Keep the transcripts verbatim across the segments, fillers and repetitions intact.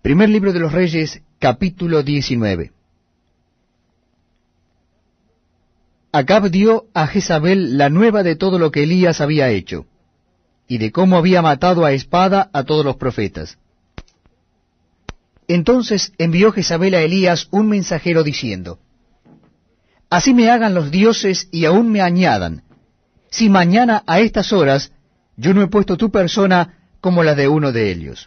Primer libro de los Reyes, capítulo diecinueve. Acab dio a Jezabel la nueva de todo lo que Elías había hecho, y de cómo había matado a espada a todos los profetas. Entonces envió Jezabel a Elías un mensajero diciendo, Así me hagan los dioses y aún me añadan, si mañana a estas horas yo no he puesto tu persona como la de uno de ellos.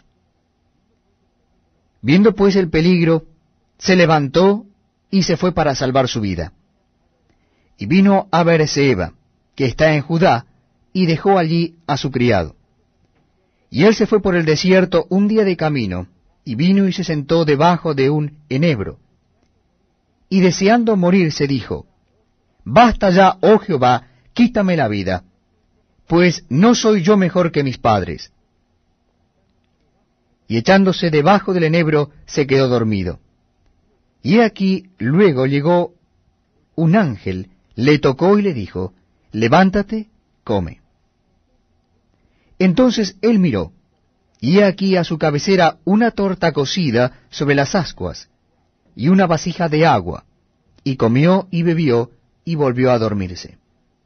Viendo pues el peligro, se levantó y se fue para salvar su vida. Y vino a Beerseba, que está en Judá, y dejó allí a su criado. Y él se fue por el desierto un día de camino, y vino y se sentó debajo de un enebro. Y deseando morirse dijo, Basta ya, oh Jehová, quítame la vida, pues no soy yo mejor que mis padres. Y echándose debajo del enebro, se quedó dormido. Y he aquí, luego llegó un ángel, le tocó y le dijo, Levántate, come. Entonces él miró, y he aquí a su cabecera una torta cocida sobre las ascuas, y una vasija de agua, y comió y bebió, y volvió a dormirse.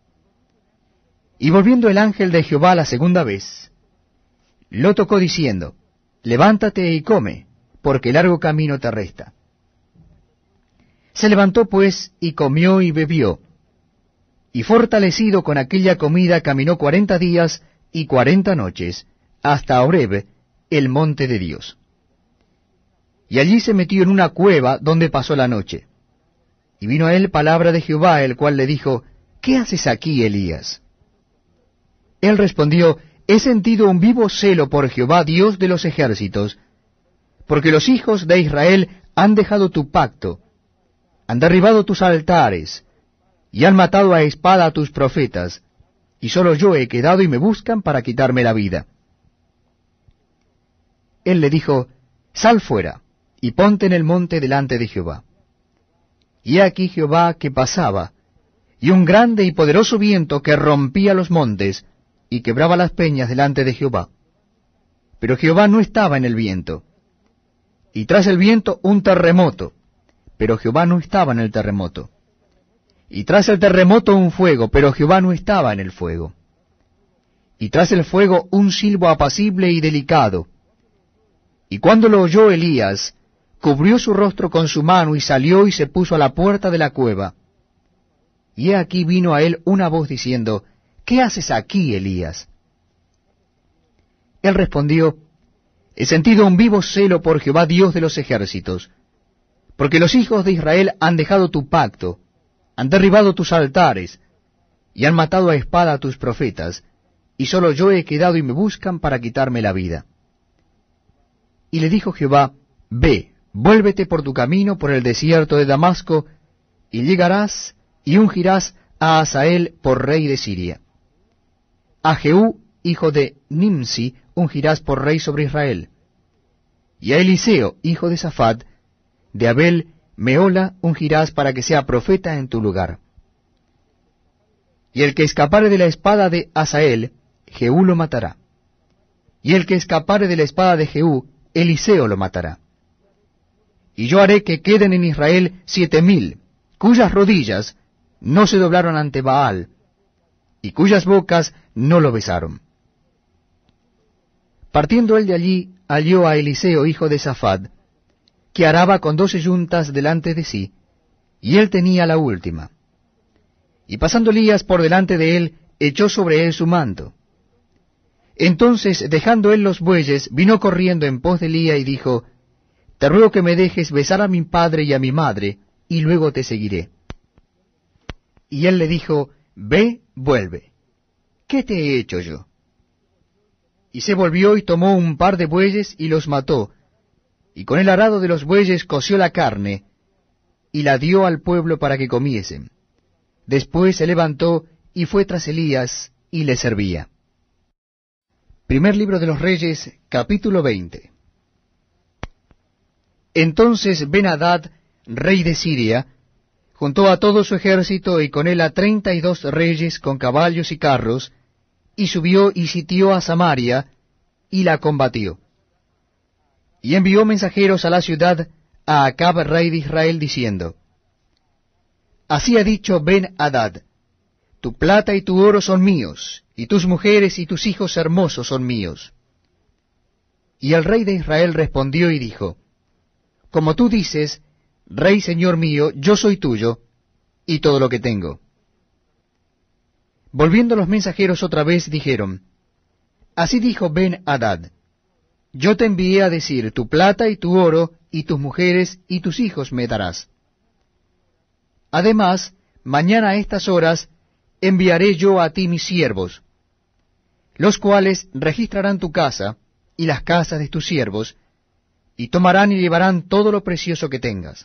Y volviendo el ángel de Jehová la segunda vez, lo tocó diciendo, Levántate y come, porque largo camino te resta. Se levantó pues, y comió y bebió, y fortalecido con aquella comida caminó cuarenta días y cuarenta noches, hasta Horeb, el monte de Dios. Y allí se metió en una cueva donde pasó la noche. Y vino a él palabra de Jehová, el cual le dijo, ¿Qué haces aquí, Elías? Él respondió, He sentido un vivo celo por Jehová, Dios de los ejércitos, porque los hijos de Israel han dejado tu pacto, han derribado tus altares, y han matado a espada a tus profetas, y solo yo he quedado y me buscan para quitarme la vida. Él le dijo, Sal fuera, y ponte en el monte delante de Jehová. Y he aquí Jehová que pasaba, y un grande y poderoso viento que rompía los montes, y quebraba las peñas delante de Jehová. Pero Jehová no estaba en el viento. Y tras el viento un terremoto, pero Jehová no estaba en el terremoto. Y tras el terremoto un fuego, pero Jehová no estaba en el fuego. Y tras el fuego un silbo apacible y delicado. Y cuando lo oyó Elías, cubrió su rostro con su mano y salió y se puso a la puerta de la cueva. Y he aquí vino a él una voz diciendo, ¿Qué haces aquí, Elías? Él respondió, He sentido un vivo celo por Jehová Dios de los ejércitos, porque los hijos de Israel han dejado tu pacto, han derribado tus altares, y han matado a espada a tus profetas, y solo yo he quedado y me buscan para quitarme la vida. Y le dijo Jehová, Ve, vuélvete por tu camino por el desierto de Damasco, y llegarás y ungirás a Hazael por rey de Siria. A Jehú, hijo de Nimsi, ungirás por rey sobre Israel. Y a Eliseo, hijo de Safat, de Abel Meola, ungirás para que sea profeta en tu lugar. Y el que escapare de la espada de Hazael, Jehú lo matará. Y el que escapare de la espada de Jehú, Eliseo lo matará. Y yo haré que queden en Israel siete mil, cuyas rodillas no se doblaron ante Baal, y cuyas bocas no lo besaron. Partiendo él de allí, halló a Eliseo, hijo de Safat, que araba con doce yuntas delante de sí, y él tenía la última. Y pasando Elías por delante de él, echó sobre él su manto. Entonces, dejando él los bueyes, vino corriendo en pos de Elías y dijo, Te ruego que me dejes besar a mi padre y a mi madre, y luego te seguiré. Y él le dijo, Ve, vuelve. ¿Qué te he hecho yo? Y se volvió y tomó un par de bueyes y los mató, y con el arado de los bueyes coció la carne, y la dio al pueblo para que comiesen. Después se levantó y fue tras Elías, y le servía. Primer libro de los Reyes, capítulo veinte. Entonces Ben-Hadad, rey de Siria, juntó a todo su ejército y con él a treinta y dos reyes con caballos y carros, y subió y sitió a Samaria, y la combatió. Y envió mensajeros a la ciudad a Acab, rey de Israel, diciendo, Así ha dicho Ben-Hadad, tu plata y tu oro son míos, y tus mujeres y tus hijos hermosos son míos. Y el rey de Israel respondió y dijo, Como tú dices, rey señor mío, yo soy tuyo, y todo lo que tengo. Volviendo los mensajeros otra vez, dijeron, Así dijo Ben-Hadad, yo te envié a decir, tu plata y tu oro, y tus mujeres y tus hijos me darás. Además, mañana a estas horas enviaré yo a ti mis siervos, los cuales registrarán tu casa y las casas de tus siervos, y tomarán y llevarán todo lo precioso que tengas.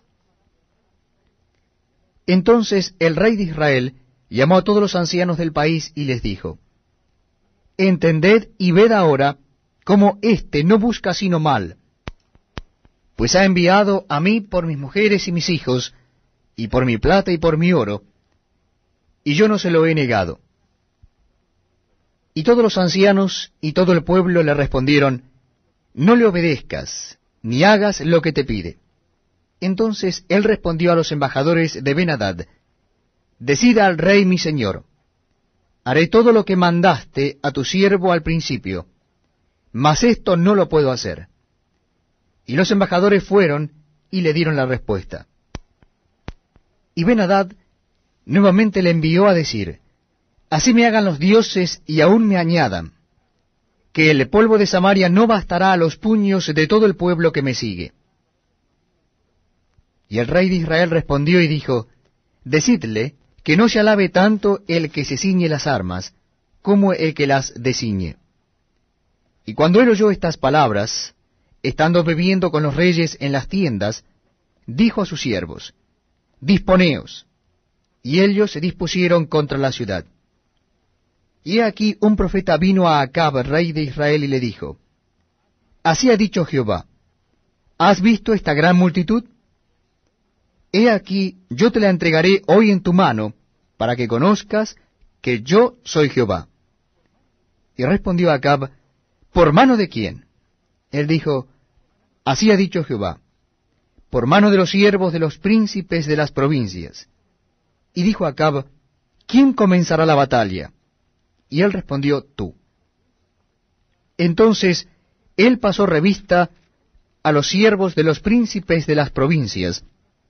Entonces el rey de Israel llamó a todos los ancianos del país y les dijo, Entended y ved ahora cómo éste no busca sino mal, pues ha enviado a mí por mis mujeres y mis hijos, y por mi plata y por mi oro, y yo no se lo he negado. Y todos los ancianos y todo el pueblo le respondieron, No le obedezcas, ni hagas lo que te pide. Entonces él respondió a los embajadores de Ben-Hadad, Decida al rey mi señor, haré todo lo que mandaste a tu siervo al principio, mas esto no lo puedo hacer. Y los embajadores fueron y le dieron la respuesta. Y Ben-Hadad nuevamente le envió a decir, Así me hagan los dioses y aún me añadan, que el polvo de Samaria no bastará a los puños de todo el pueblo que me sigue. Y el rey de Israel respondió y dijo, Decidle que no se alabe tanto el que se ciñe las armas, como el que las desciñe. Y cuando él oyó estas palabras, estando bebiendo con los reyes en las tiendas, dijo a sus siervos, Disponeos. Y ellos se dispusieron contra la ciudad. Y he aquí un profeta vino a Acab, rey de Israel, y le dijo, Así ha dicho Jehová, ¿has visto esta gran multitud? He aquí, yo te la entregaré hoy en tu mano, para que conozcas que yo soy Jehová. Y respondió Acab, ¿por mano de quién? Él dijo, Así ha dicho Jehová, por mano de los siervos de los príncipes de las provincias. Y dijo Acab, ¿quién comenzará la batalla? Y él respondió, tú. Entonces él pasó revista a los siervos de los príncipes de las provincias,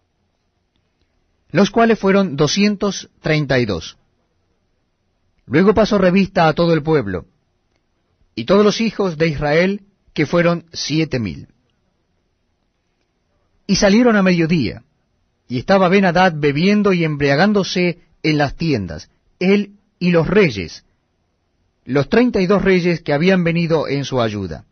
los cuales fueron doscientos treinta y dos. Luego pasó revista a todo el pueblo, y todos los hijos de Israel, que fueron siete mil. Y salieron a mediodía, y estaba Ben-Hadad bebiendo y embriagándose en las tiendas, él y los reyes, los treinta y dos reyes que habían venido en su ayuda.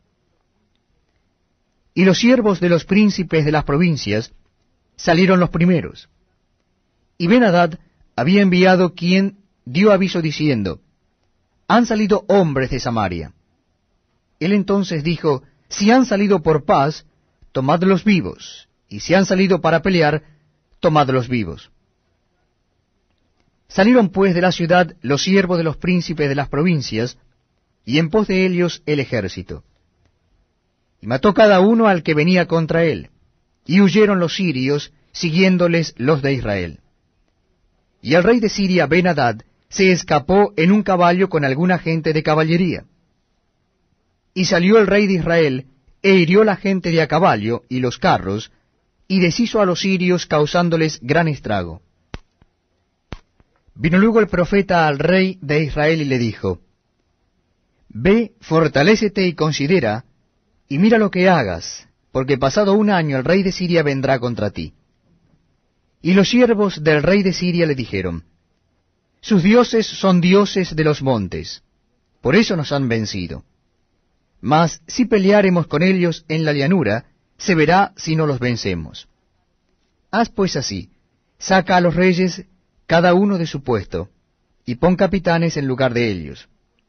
Y los siervos de los príncipes de las provincias salieron los primeros. Y Ben-Hadad había enviado quien dio aviso diciendo, Han salido hombres de Samaria. Él entonces dijo, Si han salido por paz, tomadlos vivos, y si han salido para pelear, tomadlos vivos. Salieron pues de la ciudad los siervos de los príncipes de las provincias, y en pos de ellos el ejército. Y mató cada uno al que venía contra él, y huyeron los sirios, siguiéndoles los de Israel. Y el rey de Siria, Ben-Hadad, se escapó en un caballo con alguna gente de caballería. Y salió el rey de Israel, e hirió la gente de a caballo y los carros, y deshizo a los sirios, causándoles gran estrago. Vino luego el profeta al rey de Israel y le dijo, Ve, fortalécete y considera, y mira lo que hagas, porque pasado un año el rey de Siria vendrá contra ti. Y los siervos del rey de Siria le dijeron, Sus dioses son dioses de los montes, por eso nos han vencido. Mas si peleáremos con ellos en la llanura, se verá si no los vencemos. Haz pues así, saca a los reyes cada uno de su puesto, y pon capitanes en lugar de ellos.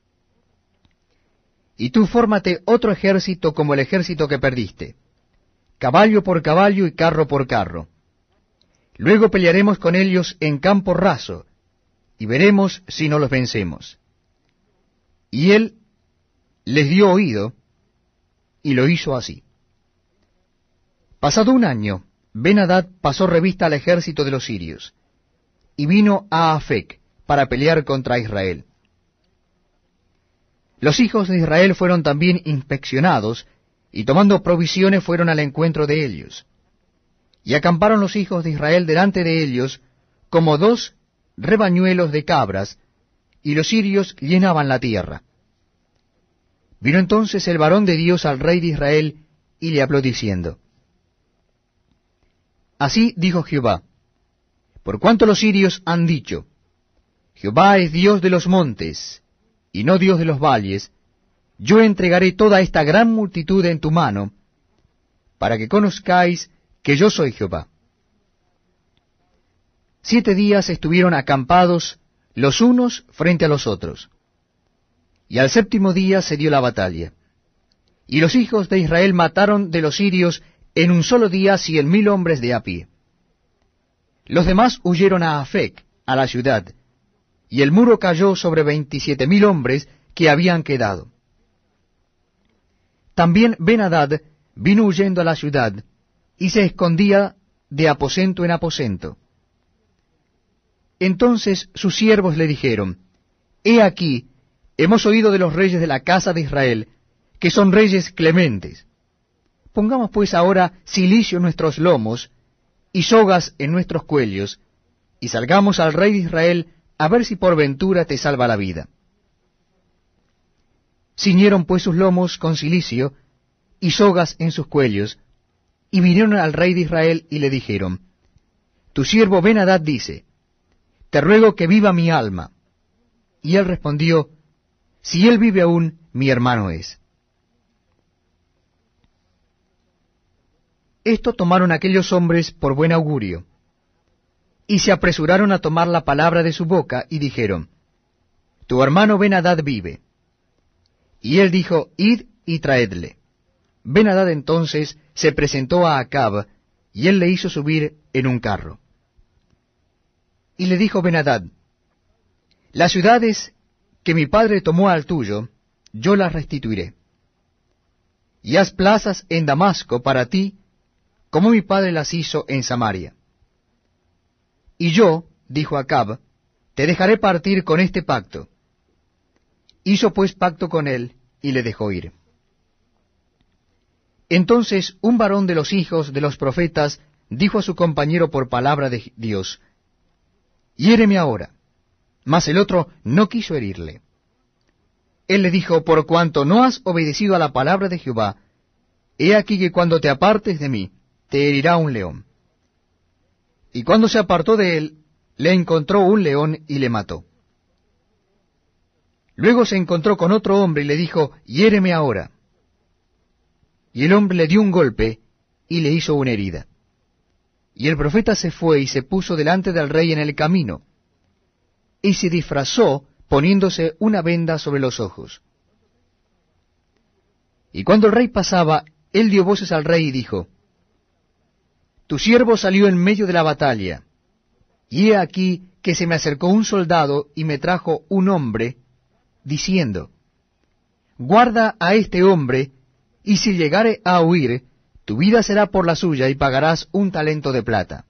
Y tú fórmate otro ejército como el ejército que perdiste, caballo por caballo y carro por carro. Luego pelearemos con ellos en campo raso, y veremos si no los vencemos. Y él les dio oído, y lo hizo así. Pasado un año, Ben-Hadad pasó revista al ejército de los sirios, y vino a Afec para pelear contra Israel. Los hijos de Israel fueron también inspeccionados, y tomando provisiones fueron al encuentro de ellos. Y acamparon los hijos de Israel delante de ellos, como dos rebañuelos de cabras, y los sirios llenaban la tierra. Vino entonces el varón de Dios al rey de Israel, y le habló diciendo: Así dijo Jehová, por cuanto los sirios han dicho, Jehová es Dios de los montes, y no Dios de los valles, yo entregaré toda esta gran multitud en tu mano, para que conozcáis que yo soy Jehová. Siete días estuvieron acampados los unos frente a los otros, y al séptimo día se dio la batalla. Y los hijos de Israel mataron de los sirios en un solo día cien mil hombres de a pie. Los demás huyeron a Afec, a la ciudad, y el muro cayó sobre veintisiete mil hombres que habían quedado. También Ben-Hadad vino huyendo a la ciudad, y se escondía de aposento en aposento. Entonces sus siervos le dijeron: He aquí, hemos oído de los reyes de la casa de Israel, que son reyes clementes. Pongamos pues ahora cilicio en nuestros lomos, y sogas en nuestros cuellos, y salgamos al rey de Israel, a ver si por ventura te salva la vida. Ciñeron pues sus lomos con cilicio, y sogas en sus cuellos, y vinieron al rey de Israel, y le dijeron: Tu siervo Ben-Hadad dice, te ruego que viva mi alma. Y él respondió: Si él vive aún, mi hermano es. Esto tomaron aquellos hombres por buen augurio, y se apresuraron a tomar la palabra de su boca, y dijeron: Tu hermano Ben-Hadad vive. Y él dijo: Id y traedle. Ben-Hadad entonces se presentó a Acab, y él le hizo subir en un carro. Y le dijo Ben-Hadad: Las ciudades que mi padre tomó al tuyo, yo las restituiré. Y haz plazas en Damasco para ti, como mi padre las hizo en Samaria. Y yo, dijo Acab, te dejaré partir con este pacto. Hizo pues pacto con él, y le dejó ir. Entonces un varón de los hijos de los profetas dijo a su compañero por palabra de Dios: Hiéreme ahora. Mas el otro no quiso herirle. Él le dijo: Por cuanto no has obedecido a la palabra de Jehová, he aquí que cuando te apartes de mí, te herirá un león. Y cuando se apartó de él, le encontró un león y le mató. Luego se encontró con otro hombre y le dijo: Hiéreme ahora. Y el hombre le dio un golpe y le hizo una herida. Y el profeta se fue y se puso delante del rey en el camino, y se disfrazó poniéndose una venda sobre los ojos. Y cuando el rey pasaba, él dio voces al rey y dijo: Tu siervo salió en medio de la batalla, y he aquí que se me acercó un soldado y me trajo un hombre, diciendo: Guarda a este hombre, y si llegare a huir, tu vida será por la suya, y pagarás un talento de plata.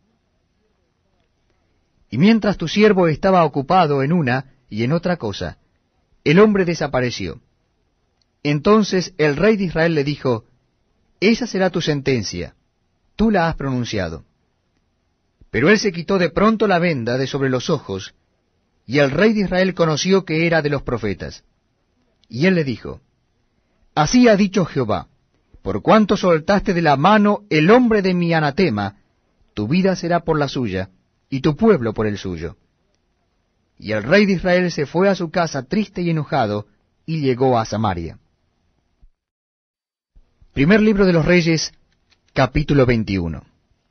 Y mientras tu siervo estaba ocupado en una y en otra cosa, el hombre desapareció. Entonces el rey de Israel le dijo: Esa será tu sentencia, tú la has pronunciado. Pero él se quitó de pronto la venda de sobre los ojos, y el rey de Israel conoció que era de los profetas. Y él le dijo: Así ha dicho Jehová, por cuanto soltaste de la mano el hombre de mi anatema, tu vida será por la suya, y tu pueblo por el suyo. Y el rey de Israel se fue a su casa triste y enojado, y llegó a Samaria. Primer libro de los Reyes, capítulo veintiuno.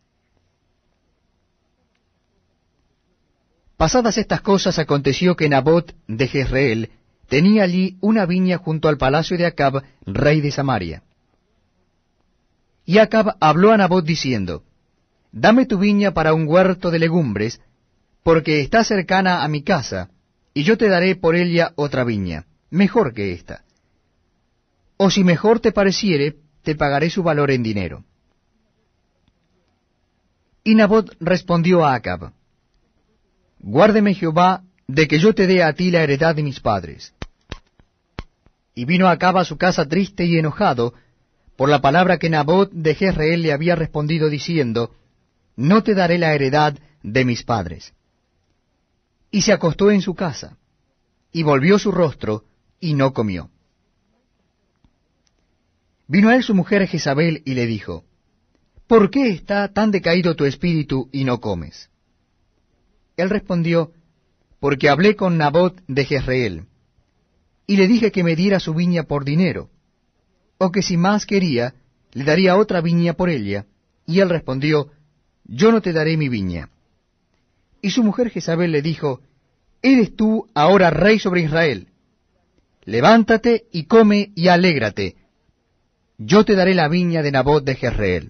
Pasadas estas cosas, aconteció que Nabot de Jezreel tenía allí una viña junto al palacio de Acab, rey de Samaria. Y Acab habló a Nabot diciendo: Dame tu viña para un huerto de legumbres, porque está cercana a mi casa, y yo te daré por ella otra viña, mejor que esta. O si mejor te pareciere, te pagaré su valor en dinero. Y Nabot respondió a Acab: Guárdeme Jehová de que yo te dé a ti la heredad de mis padres. Y vino Acab a su casa triste y enojado por la palabra que Nabot de Jezreel le había respondido diciendo: No te daré la heredad de mis padres. Y se acostó en su casa, y volvió su rostro, y no comió. Vino a él su mujer Jezabel, y le dijo: ¿Por qué está tan decaído tu espíritu, y no comes? Él respondió: Porque hablé con Nabot de Jezreel, y le dije que me diera su viña por dinero, o que si más quería, le daría otra viña por ella. Y él respondió: Yo no te daré mi viña. Y su mujer Jezabel le dijo: ¿Eres tú ahora rey sobre Israel? Levántate y come y alégrate. Yo te daré la viña de Nabot de Jezreel.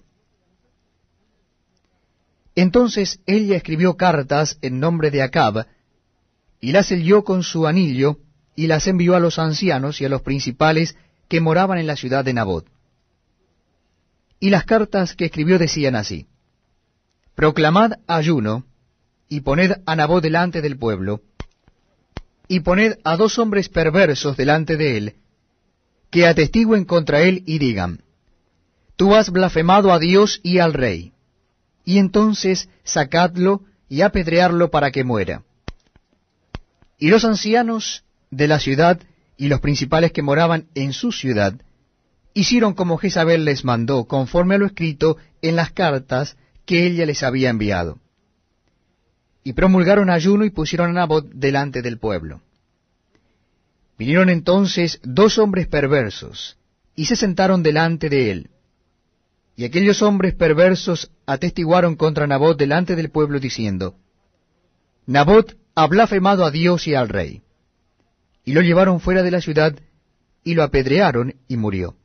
Entonces ella escribió cartas en nombre de Acab, y las selló con su anillo, y las envió a los ancianos y a los principales que moraban en la ciudad de Nabot. Y las cartas que escribió decían así: Proclamad ayuno, y poned a Nabot delante del pueblo, y poned a dos hombres perversos delante de él, que atestiguen contra él y digan: Tú has blasfemado a Dios y al rey. Y entonces sacadlo y apedrearlo para que muera. Y los ancianos de la ciudad y los principales que moraban en su ciudad hicieron como Jezabel les mandó, conforme a lo escrito en las cartas que ella les había enviado. Y promulgaron ayuno y pusieron a Nabot delante del pueblo. Vinieron entonces dos hombres perversos, y se sentaron delante de él. Y aquellos hombres perversos atestiguaron contra Nabot delante del pueblo, diciendo: Nabot ha blasfemado a Dios y al rey. Y lo llevaron fuera de la ciudad, y lo apedrearon, y murió.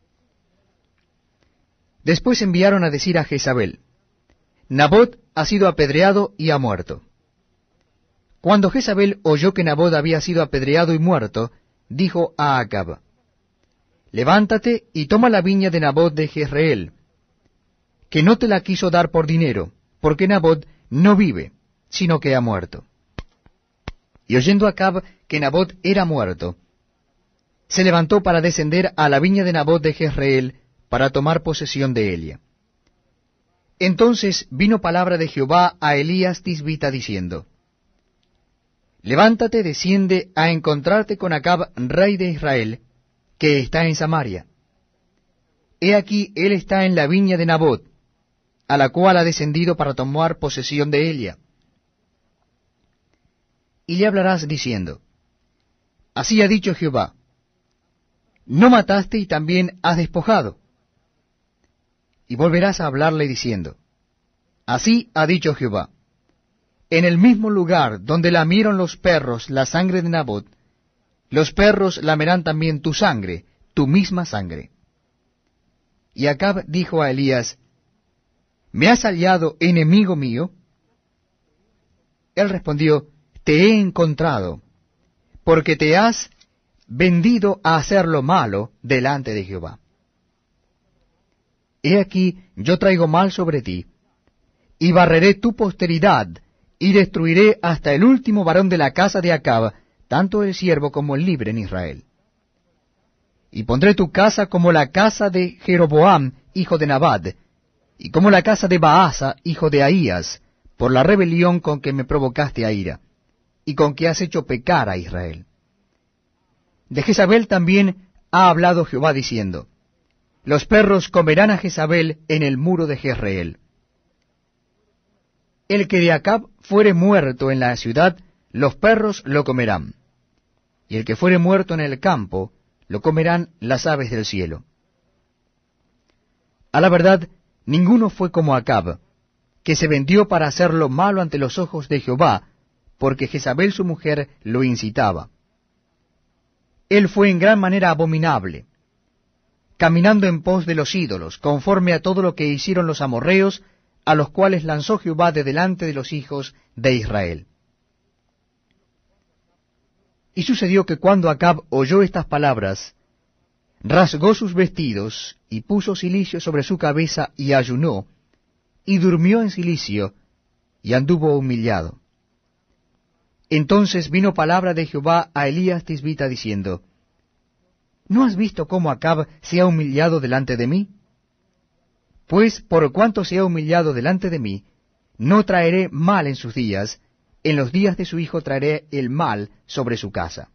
Después enviaron a decir a Jezabel: Nabot ha sido apedreado y ha muerto. Cuando Jezabel oyó que Nabot había sido apedreado y muerto, dijo a Acab: Levántate y toma la viña de Nabot de Jezreel, que no te la quiso dar por dinero, porque Nabot no vive, sino que ha muerto. Y oyendo Acab que Nabot era muerto, se levantó para descender a la viña de Nabot de Jezreel, para tomar posesión de ella. Entonces vino palabra de Jehová a Elías Tisbita, diciendo: Levántate, desciende a encontrarte con Acab, rey de Israel, que está en Samaria. He aquí, él está en la viña de Nabot, a la cual ha descendido para tomar posesión de ella. Y le hablarás diciendo: Así ha dicho Jehová, no mataste y también has despojado. Y volverás a hablarle diciendo: Así ha dicho Jehová, en el mismo lugar donde lamieron los perros la sangre de Nabot, los perros lamerán también tu sangre, tu misma sangre. Y Acab dijo a Elías: ¿Me has hallado enemigo mío? Él respondió: Te he encontrado, porque te has vendido a hacer lo malo delante de Jehová. He aquí, yo traigo mal sobre ti, y barreré tu posteridad, y destruiré hasta el último varón de la casa de Acab, tanto el siervo como el libre en Israel. Y pondré tu casa como la casa de Jeroboam, hijo de Nabat, y como la casa de Baasa, hijo de Ahías, por la rebelión con que me provocaste a ira, y con que has hecho pecar a Israel. De Jezabel también ha hablado Jehová diciendo: Los perros comerán a Jezabel en el muro de Jezreel. El que de Acab fuere muerto en la ciudad, los perros lo comerán, y el que fuere muerto en el campo, lo comerán las aves del cielo. A la verdad, ninguno fue como Acab, que se vendió para hacer lo malo ante los ojos de Jehová, porque Jezabel su mujer lo incitaba. Él fue en gran manera abominable, caminando en pos de los ídolos, conforme a todo lo que hicieron los amorreos, a los cuales lanzó Jehová de delante de los hijos de Israel. Y sucedió que cuando Acab oyó estas palabras, rasgó sus vestidos, y puso cilicio sobre su cabeza, y ayunó, y durmió en cilicio, y anduvo humillado. Entonces vino palabra de Jehová a Elías Tisbita, diciendo, ¿no has visto cómo Acab se ha humillado delante de mí? Pues por cuanto se ha humillado delante de mí, no traeré mal en sus días, en los días de su hijo traeré el mal sobre su casa.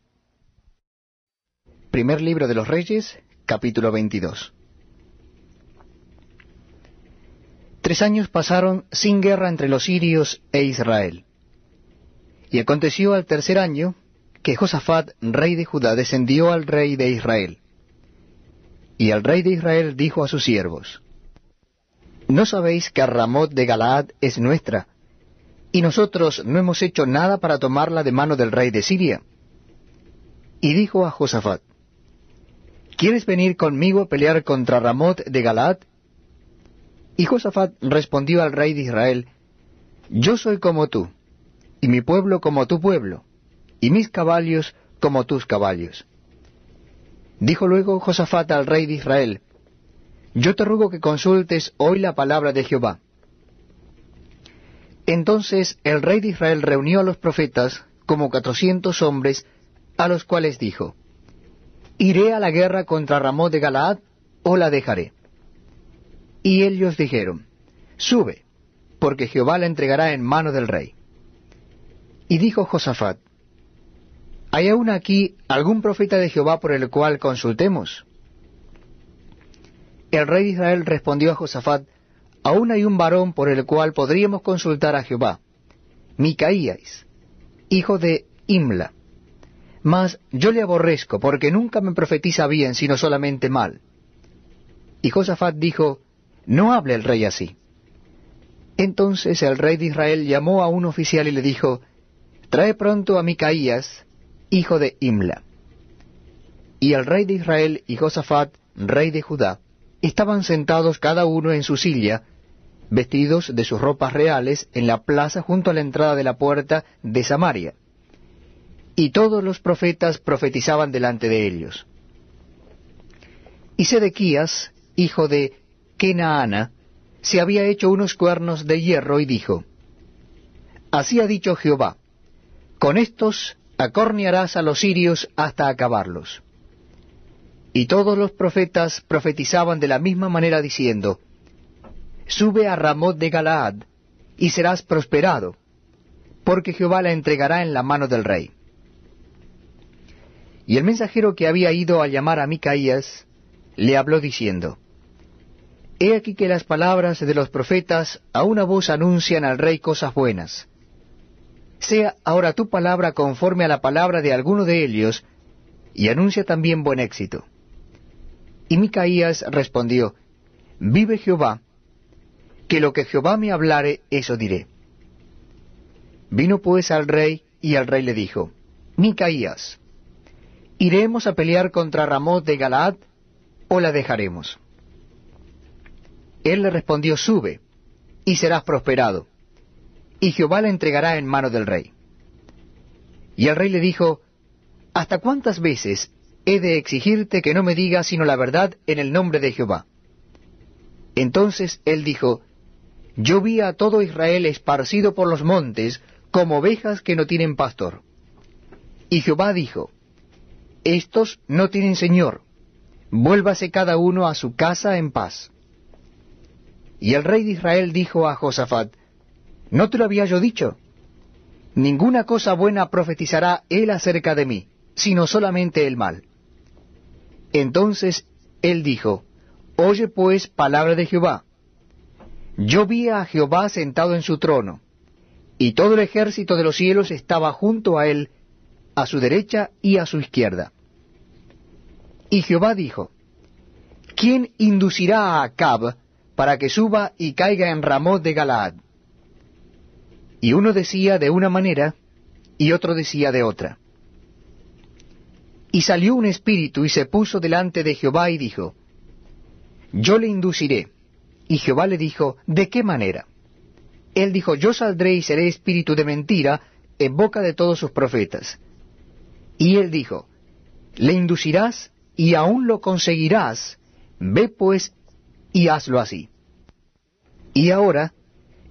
Primer libro de los Reyes, capítulo veintidós. Tres años pasaron sin guerra entre los sirios e Israel. Y aconteció al tercer año que Josafat, rey de Judá, descendió al rey de Israel. Y el rey de Israel dijo a sus siervos, ¿no sabéis que Ramot de Galaad es nuestra, y nosotros no hemos hecho nada para tomarla de mano del rey de Siria? Y dijo a Josafat, ¿quieres venir conmigo a pelear contra Ramot de Galaad? Y Josafat respondió al rey de Israel, yo soy como tú, y mi pueblo como tu pueblo, y mis caballos como tus caballos. Dijo luego Josafat al rey de Israel, yo te ruego que consultes hoy la palabra de Jehová. Entonces el rey de Israel reunió a los profetas, como cuatrocientos hombres, a los cuales dijo, ¿iré a la guerra contra Ramot de Galaad, o la dejaré? Y ellos dijeron, sube, porque Jehová la entregará en mano del rey. Y dijo Josafat, ¿hay aún aquí algún profeta de Jehová por el cual consultemos? El rey de Israel respondió a Josafat, aún hay un varón por el cual podríamos consultar a Jehová, Micaías, hijo de Imla. Mas yo le aborrezco, porque nunca me profetiza bien, sino solamente mal. Y Josafat dijo, no hable el rey así. Entonces el rey de Israel llamó a un oficial y le dijo, trae pronto a Micaías, hijo de Imla. Y el rey de Israel y Josafat, rey de Judá, estaban sentados cada uno en su silla, vestidos de sus ropas reales, en la plaza junto a la entrada de la puerta de Samaria. Y todos los profetas profetizaban delante de ellos. Y Sedequías, hijo de Kenaana, se había hecho unos cuernos de hierro y dijo, así ha dicho Jehová, con estos acornearás a los sirios hasta acabarlos. Y todos los profetas profetizaban de la misma manera diciendo, sube a Ramot de Galaad, y serás prosperado, porque Jehová la entregará en la mano del rey. Y el mensajero que había ido a llamar a Micaías, le habló diciendo, he aquí que las palabras de los profetas a una voz anuncian al rey cosas buenas. Sea ahora tu palabra conforme a la palabra de alguno de ellos, y anuncia también buen éxito. Y Micaías respondió, vive Jehová, que lo que Jehová me hablare, eso diré. Vino pues al rey, y el rey le dijo, Micaías, ¿iremos a pelear contra Ramot de Galaad, o la dejaremos? Él le respondió, sube, y serás prosperado, y Jehová la entregará en mano del rey. Y el rey le dijo, ¿hasta cuántas veces he de exigirte que no me digas sino la verdad en el nombre de Jehová? Entonces él dijo, yo vi a todo Israel esparcido por los montes, como ovejas que no tienen pastor. Y Jehová dijo, estos no tienen señor, vuélvase cada uno a su casa en paz. Y el rey de Israel dijo a Josafat, ¿no te lo había yo dicho? Ninguna cosa buena profetizará él acerca de mí, sino solamente el mal. Entonces él dijo, oye pues palabra de Jehová. Yo vi a Jehová sentado en su trono, y todo el ejército de los cielos estaba junto a él, a su derecha y a su izquierda. Y Jehová dijo, ¿quién inducirá a Acab para que suba y caiga en Ramot de Galaad? Y uno decía de una manera, y otro decía de otra. Y salió un espíritu y se puso delante de Jehová y dijo, yo le induciré. Y Jehová le dijo, ¿de qué manera? Él dijo, yo saldré y seré espíritu de mentira en boca de todos sus profetas. Y él dijo, le inducirás y aún lo conseguirás, ve pues y hazlo así. Y ahora,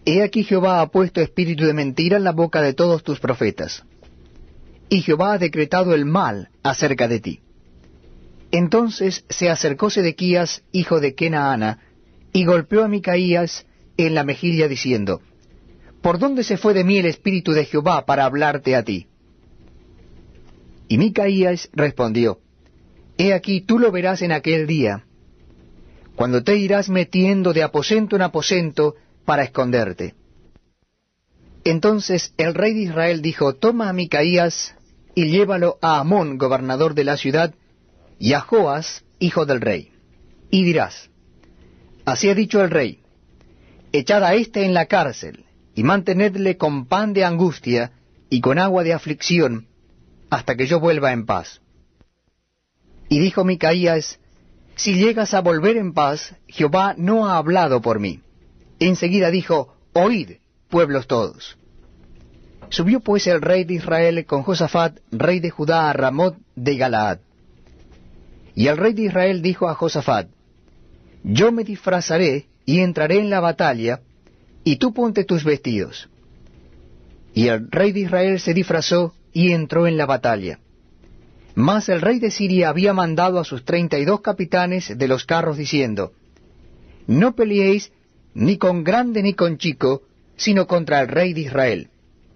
He aquí Jehová ha puesto espíritu de mentira en la boca de todos tus profetas, y Jehová ha decretado el mal acerca de ti. Entonces se acercó Sedequías, hijo de Kenaana, y golpeó a Micaías en la mejilla, diciendo, ¿por dónde se fue de mí el espíritu de Jehová para hablarte a ti? Y Micaías respondió, He aquí tú lo verás en aquel día, cuando te irás metiendo de aposento en aposento para esconderte. Entonces el rey de Israel dijo, Toma a Micaías y llévalo a Amón, gobernador de la ciudad, y a Joas, hijo del rey. Y dirás, Así ha dicho el rey, echad a éste en la cárcel, y mantenedle con pan de angustia y con agua de aflicción, hasta que yo vuelva en paz. Y dijo Micaías, Si llegas a volver en paz, Jehová no ha hablado por mí. Enseguida dijo, Oíd, pueblos todos. Subió pues el rey de Israel con Josafat, rey de Judá, a Ramot de Galaad. Y el rey de Israel dijo a Josafat, Yo me disfrazaré y entraré en la batalla, y tú ponte tus vestidos. Y el rey de Israel se disfrazó y entró en la batalla. Mas el rey de Siria había mandado a sus treinta y dos capitanes de los carros, diciendo, No peleéis ni con grande ni con chico, sino contra el rey de Israel.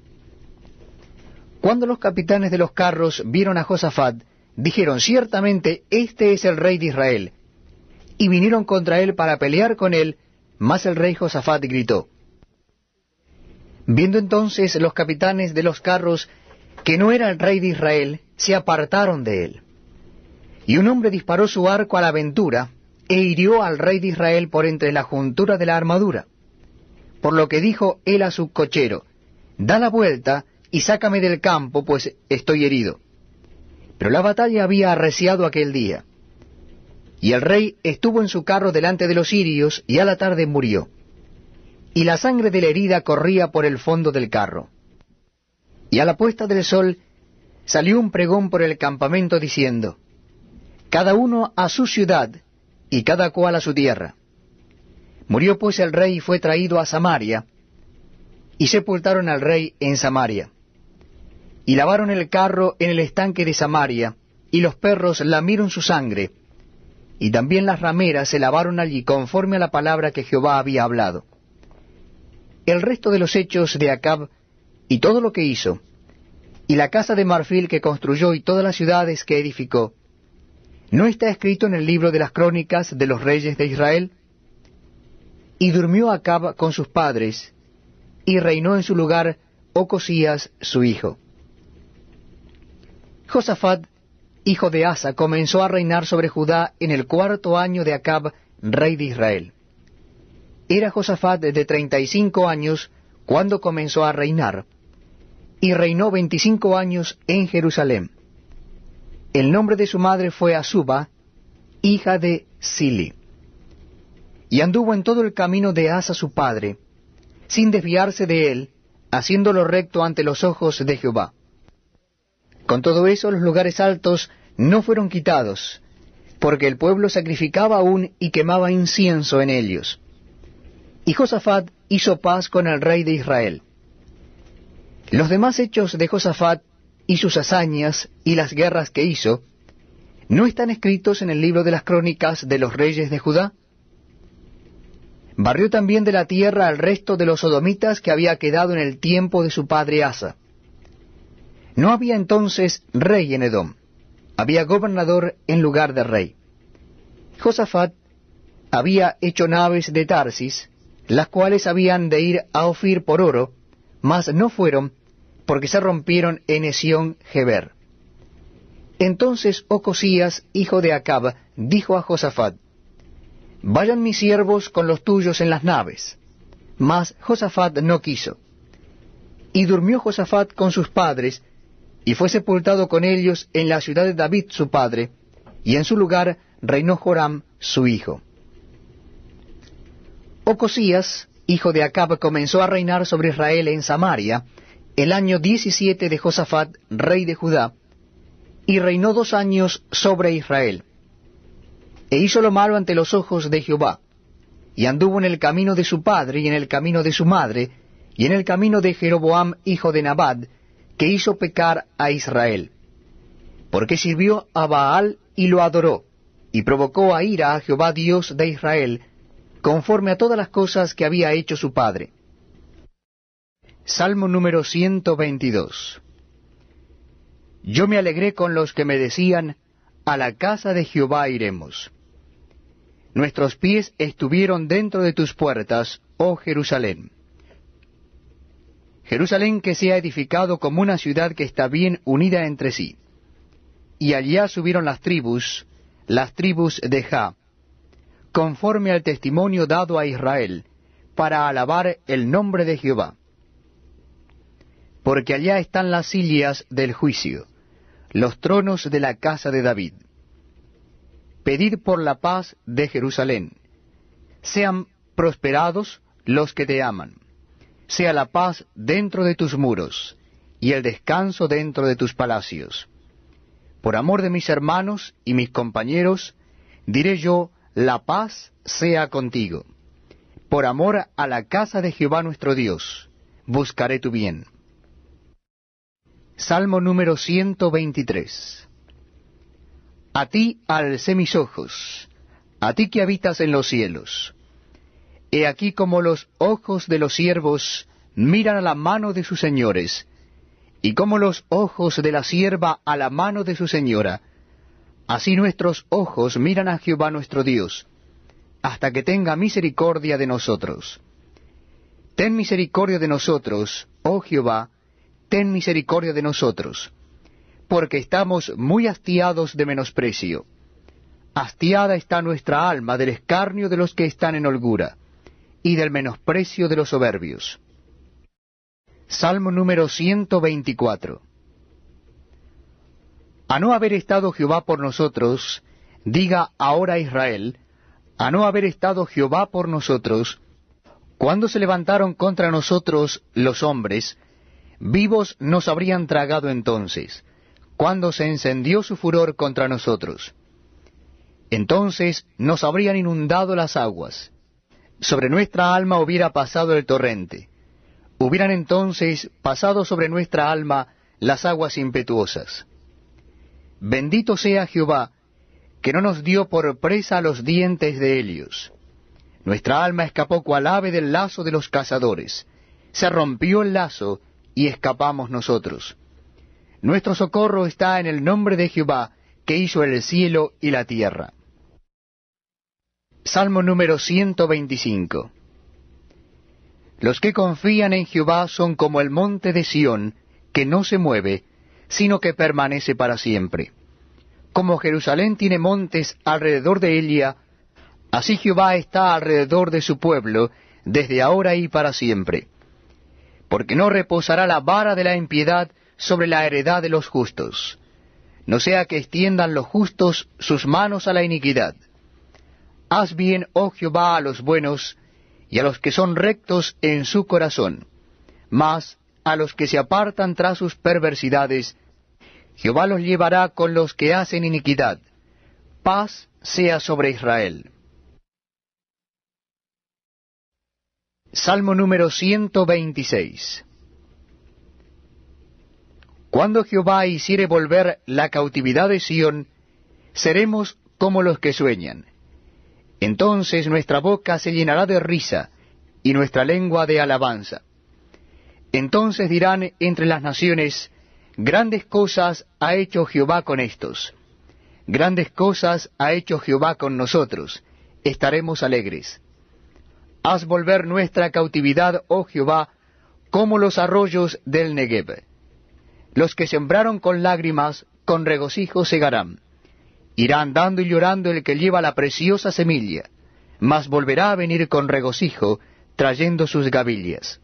Cuando los capitanes de los carros vieron a Josafat, dijeron, Ciertamente este es el rey de Israel. Y vinieron contra él para pelear con él, mas el rey Josafat gritó. Viendo entonces los capitanes de los carros que no era el rey de Israel, se apartaron de él. Y un hombre disparó su arco a la aventura, e hirió al rey de Israel por entre la juntura de la armadura. Por lo que dijo él a su cochero, Da la vuelta y sácame del campo, pues estoy herido. Pero la batalla había arreciado aquel día. Y el rey estuvo en su carro delante de los sirios, y a la tarde murió. Y la sangre de la herida corría por el fondo del carro. Y a la puesta del sol salió un pregón por el campamento diciendo, Cada uno a su ciudad, y cada cual a su tierra. Murió pues el rey y fue traído a Samaria, y sepultaron al rey en Samaria. Y lavaron el carro en el estanque de Samaria, y los perros lamieron su sangre, y también las rameras se lavaron allí conforme a la palabra que Jehová había hablado. El resto de los hechos de Acab, y todo lo que hizo, y la casa de marfil que construyó y todas las ciudades que edificó, ¿no está escrito en el libro de las crónicas de los reyes de Israel? Y durmió Acab con sus padres, y reinó en su lugar Ocosías su hijo. Josafat, hijo de Asa, comenzó a reinar sobre Judá en el cuarto año de Acab, rey de Israel. Era Josafat de treinta y cinco años cuando comenzó a reinar, y reinó veinticinco años en Jerusalén. El nombre de su madre fue Azuba, hija de Sili. Y anduvo en todo el camino de Asa su padre, sin desviarse de él, haciéndolo recto ante los ojos de Jehová. Con todo eso los lugares altos no fueron quitados, porque el pueblo sacrificaba aún y quemaba incienso en ellos. Y Josafat hizo paz con el rey de Israel. Los demás hechos de Josafat y sus hazañas y las guerras que hizo, ¿no están escritos en el libro de las crónicas de los reyes de Judá? Barrió también de la tierra al resto de los sodomitas que había quedado en el tiempo de su padre Asa. No había entonces rey en Edom, había gobernador en lugar de rey. Josafat había hecho naves de Tarsis, las cuales habían de ir a Ofir por oro, mas no fueron, porque se rompieron en Esión-Geber. Entonces Ocosías, hijo de Acab, dijo a Josafat, Vayan mis siervos con los tuyos en las naves. Mas Josafat no quiso. Y durmió Josafat con sus padres, y fue sepultado con ellos en la ciudad de David su padre, y en su lugar reinó Joram su hijo. Ocosías, hijo de Acab, comenzó a reinar sobre Israel en Samaria, el año diecisiete de Josafat, rey de Judá, y reinó dos años sobre Israel. E hizo lo malo ante los ojos de Jehová, y anduvo en el camino de su padre y en el camino de su madre, y en el camino de Jeroboam hijo de Nabat, que hizo pecar a Israel. Porque sirvió a Baal y lo adoró, y provocó a ira a Jehová Dios de Israel, conforme a todas las cosas que había hecho su padre. Salmo número ciento veintidós. Yo me alegré con los que me decían, a la casa de Jehová iremos. Nuestros pies estuvieron dentro de tus puertas, oh Jerusalén. Jerusalén que sea edificado como una ciudad que está bien unida entre sí. Y allá subieron las tribus, las tribus de Ja, conforme al testimonio dado a Israel, para alabar el nombre de Jehová. Porque allá están las sillas del juicio, los tronos de la casa de David. Pedid por la paz de Jerusalén. Sean prosperados los que te aman. Sea la paz dentro de tus muros, y el descanso dentro de tus palacios. Por amor de mis hermanos y mis compañeros, diré yo, la paz sea contigo. Por amor a la casa de Jehová nuestro Dios, buscaré tu bien. Salmo número ciento veintitrés. A ti alcé mis ojos, a ti que habitas en los cielos. He aquí como los ojos de los siervos miran a la mano de sus señores, y como los ojos de la sierva a la mano de su señora, así nuestros ojos miran a Jehová nuestro Dios, hasta que tenga misericordia de nosotros. Ten misericordia de nosotros, oh Jehová, ten misericordia de nosotros, porque estamos muy hastiados de menosprecio. Hastiada está nuestra alma del escarnio de los que están en holgura, y del menosprecio de los soberbios. Salmo número ciento veinticuatro. A no haber estado Jehová por nosotros, diga ahora Israel, a no haber estado Jehová por nosotros, cuando se levantaron contra nosotros los hombres, vivos nos habrían tragado entonces, cuando se encendió su furor contra nosotros. Entonces nos habrían inundado las aguas, sobre nuestra alma hubiera pasado el torrente, hubieran entonces pasado sobre nuestra alma las aguas impetuosas. Bendito sea Jehová, que no nos dio por presa los dientes de Helios. Nuestra alma escapó cual ave del lazo de los cazadores. Se rompió el lazo, y escapamos nosotros. Nuestro socorro está en el nombre de Jehová, que hizo el cielo y la tierra. Salmo número ciento veinticinco. Los que confían en Jehová son como el monte de Sión, que no se mueve, sino que permanece para siempre. Como Jerusalén tiene montes alrededor de ella, así Jehová está alrededor de su pueblo, desde ahora y para siempre. Porque no reposará la vara de la impiedad sobre la heredad de los justos, no sea que extiendan los justos sus manos a la iniquidad. Haz bien, oh Jehová, a los buenos, y a los que son rectos en su corazón, mas a los que se apartan tras sus perversidades, Jehová los llevará con los que hacen iniquidad. Paz sea sobre Israel. Salmo número ciento veintiséis. Cuando Jehová hiciere volver la cautividad de Sión, seremos como los que sueñan. Entonces nuestra boca se llenará de risa, y nuestra lengua de alabanza. Entonces dirán entre las naciones, grandes cosas ha hecho Jehová con estos. Grandes cosas ha hecho Jehová con nosotros. Estaremos alegres. Haz volver nuestra cautividad, oh Jehová, como los arroyos del Negev. Los que sembraron con lágrimas, con regocijo segarán. Irá andando y llorando el que lleva la preciosa semilla, mas volverá a venir con regocijo, trayendo sus gavillas.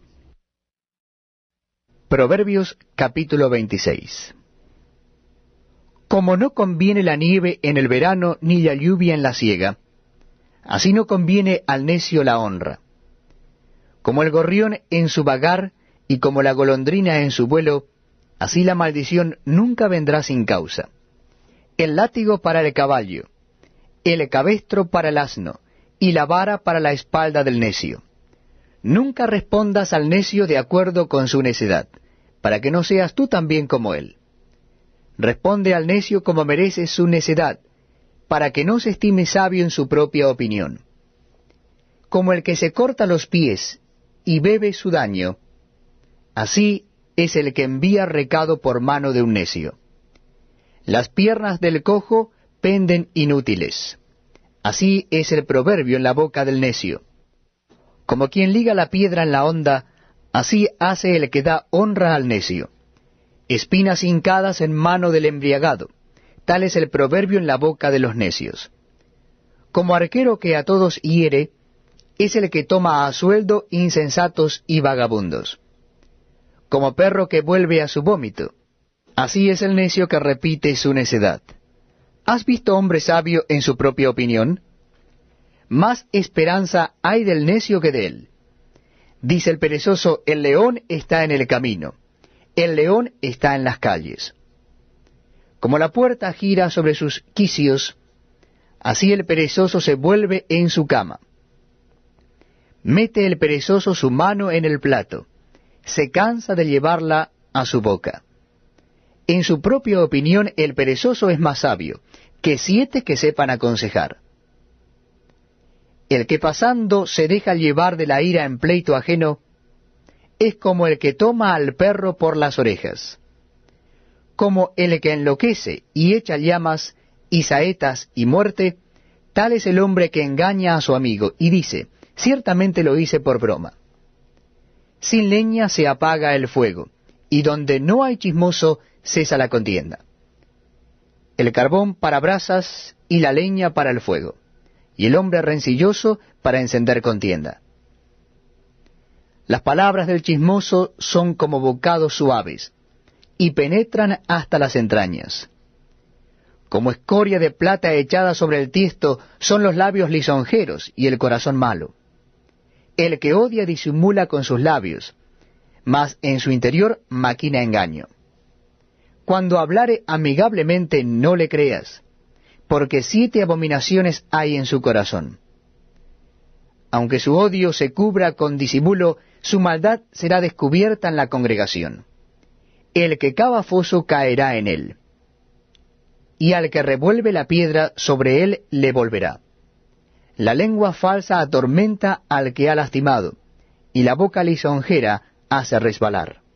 Proverbios capítulo veintiséis. Como no conviene la nieve en el verano, ni la lluvia en la siega, así no conviene al necio la honra. Como el gorrión en su vagar, y como la golondrina en su vuelo, así la maldición nunca vendrá sin causa. El látigo para el caballo, el cabestro para el asno, y la vara para la espalda del necio. Nunca respondas al necio de acuerdo con su necedad, para que no seas tú también como él. Responde al necio como merece su necedad, para que no se estime sabio en su propia opinión. Como el que se corta los pies y bebe su daño, así es el que envía recado por mano de un necio. Las piernas del cojo penden inútiles. Así es el proverbio en la boca del necio. Como quien liga la piedra en la honda, así hace el que da honra al necio. Espinas hincadas en mano del embriagado, tal es el proverbio en la boca de los necios. Como arquero que a todos hiere, es el que toma a sueldo insensatos y vagabundos. Como perro que vuelve a su vómito, así es el necio que repite su necedad. ¿Has visto hombre sabio en su propia opinión? Más esperanza hay del necio que de él. Dice el perezoso, el león está en el camino, el león está en las calles. Como la puerta gira sobre sus quicios, así el perezoso se vuelve en su cama. Mete el perezoso su mano en el plato, se cansa de llevarla a su boca. En su propia opinión el perezoso es más sabio que siete que sepan aconsejar. El que pasando se deja llevar de la ira en pleito ajeno, es como el que toma al perro por las orejas. Como el que enloquece y echa llamas y saetas y muerte, tal es el hombre que engaña a su amigo y dice, ciertamente lo hice por broma. Sin leña se apaga el fuego, y donde no hay chismoso cesa la contienda. El carbón para brasas y la leña para el fuego, y el hombre rencilloso para encender contienda. Las palabras del chismoso son como bocados suaves, y penetran hasta las entrañas. Como escoria de plata echada sobre el tiesto son los labios lisonjeros y el corazón malo. El que odia disimula con sus labios, mas en su interior maquina engaño. Cuando hablare amigablemente no le creas, porque siete abominaciones hay en su corazón. Aunque su odio se cubra con disimulo, su maldad será descubierta en la congregación. El que cava foso caerá en él, y al que revuelve la piedra sobre él le volverá. La lengua falsa atormenta al que ha lastimado, y la boca lisonjera hace resbalar.